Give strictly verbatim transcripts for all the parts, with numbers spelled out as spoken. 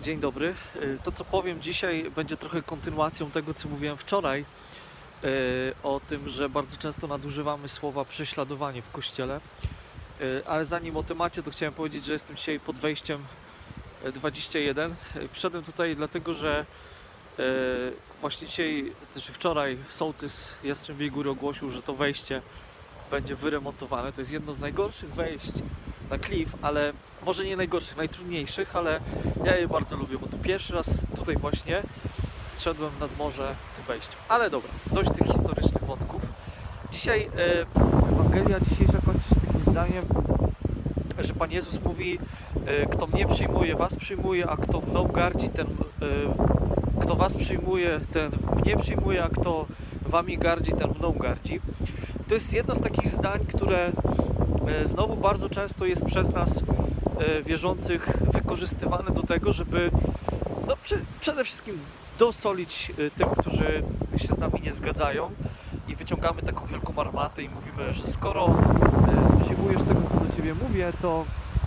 Dzień dobry. To, co powiem dzisiaj, będzie trochę kontynuacją tego, co mówiłem wczoraj, o tym, że bardzo często nadużywamy słowa prześladowanie w Kościele. Ale zanim o temacie, to chciałem powiedzieć, że jestem dzisiaj pod wejściem dwadzieścia jeden. Przyszedłem tutaj dlatego, że właśnie dzisiaj, czy wczoraj sołtys Jastrzębiej Góry ogłosił, że to wejście będzie wyremontowane. To jest jedno z najgorszych wejść na klif, ale może nie najgorszych, najtrudniejszych, ale ja je bardzo lubię, bo to pierwszy raz tutaj właśnie zszedłem nad morze tym wejściem. Ale dobra, dość tych historycznych wątków. Dzisiaj e, Ewangelia dzisiejsza kończy się takim zdaniem, że Pan Jezus mówi: e, kto mnie przyjmuje, was przyjmuje, a kto mną gardzi, ten e, kto was przyjmuje, ten mnie przyjmuje, a kto wami gardzi, ten mną gardzi. To jest jedno z takich zdań, które znowu bardzo często jest przez nas wierzących wykorzystywane do tego, żeby no, przede wszystkim dosolić tym, którzy się z nami nie zgadzają, i wyciągamy taką wielką armatę i mówimy, że skoro przyjmujesz tego, co do ciebie mówię, to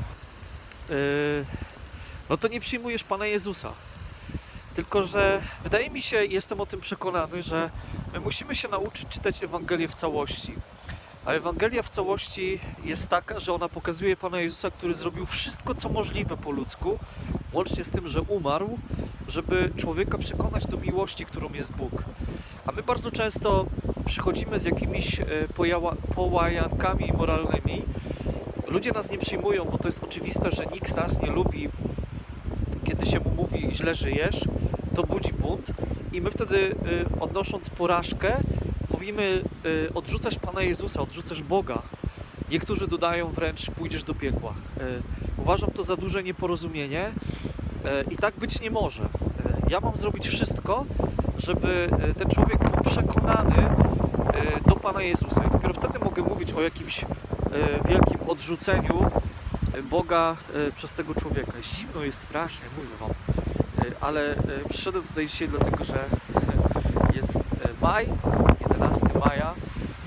no to nie przyjmujesz Pana Jezusa. Tylko że wydaje mi się, jestem o tym przekonany, że my musimy się nauczyć czytać Ewangelię w całości. A Ewangelia w całości jest taka, że ona pokazuje Pana Jezusa, który zrobił wszystko, co możliwe po ludzku, łącznie z tym, że umarł, żeby człowieka przekonać do miłości, którą jest Bóg. A my bardzo często przychodzimy z jakimiś połajankami moralnymi. Ludzie nas nie przyjmują, bo to jest oczywiste, że nikt z nas nie lubi, kiedy się mu mówi: źle żyjesz, to budzi bunt. I my wtedy, odnosząc porażkę, mówimy: odrzucasz Pana Jezusa, odrzucasz Boga. Niektórzy dodają wręcz: pójdziesz do piekła. Uważam to za duże nieporozumienie i tak być nie może. Ja mam zrobić wszystko, żeby ten człowiek był przekonany do Pana Jezusa. I dopiero wtedy mogę mówić o jakimś wielkim odrzuceniu Boga przez tego człowieka. Zimno jest strasznie, mówię wam. Ale przyszedłem tutaj dzisiaj dlatego, że jest maj, jedenastego maja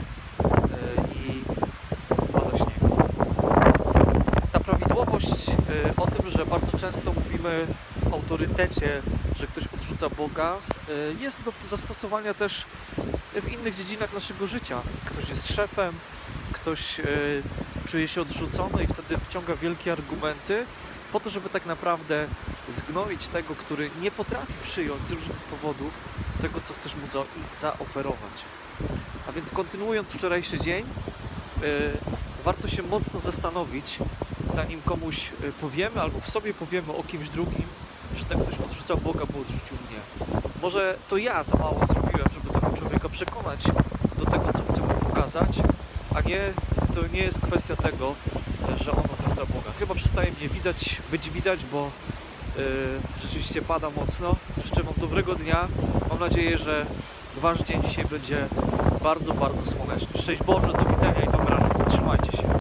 i pada śnieg. Ta prawidłowość o tym, że bardzo często mówimy w autorytecie, że ktoś odrzuca Boga, jest do zastosowania też w innych dziedzinach naszego życia. Ktoś jest szefem, ktoś czuje się odrzucony i wtedy wciąga wielkie argumenty po to, żeby tak naprawdę zgnoić tego, który nie potrafi przyjąć z różnych powodów tego, co chcesz mu za zaoferować. A więc kontynuując wczorajszy dzień, yy, warto się mocno zastanowić, zanim komuś powiemy albo w sobie powiemy o kimś drugim, że ten ktoś odrzuca Boga, bo odrzucił mnie. Może to ja za mało zrobiłem, żeby tego człowieka przekonać do tego, co chcę mu pokazać, a nie, to nie jest kwestia tego, że on odrzuca Boga. Chyba przestaje mnie widać, być widać, bo yy, rzeczywiście pada mocno. Życzę wam dobrego dnia. Mam nadzieję, że wasz dzień dzisiaj będzie bardzo, bardzo słoneczny. Szczęść Boże, do widzenia i dobranoc. Trzymajcie się.